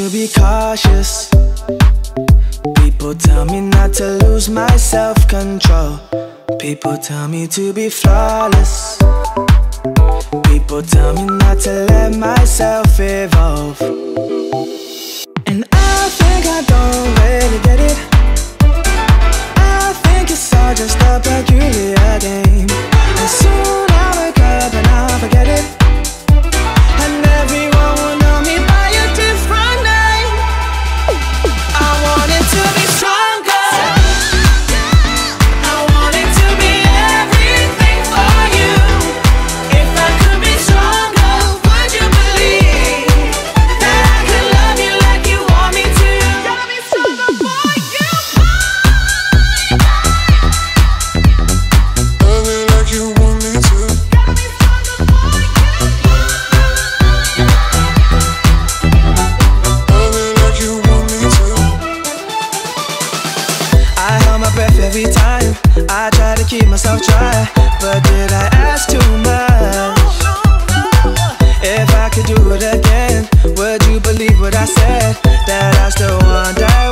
to be cautious. People tell me not to lose my self-control. People tell me to be flawless. People tell me not to let myself evolve. And I think I don't really get it. I think it's all just a peculiar game. And soon I'll wake up and I'll forget it. And everyone will know me by a different name. I want it to be stronger. I want it to be everything for you. If I could be stronger, would you believe that I could love you like you want me to? Gotta be stronger for you. Love me like you want me to. Gotta be stronger for you. Love me like you want me to. I held my breath every time I tried to keep myself dry. But did I ask too much? If I could do it again, would you believe what I said? That I still wonder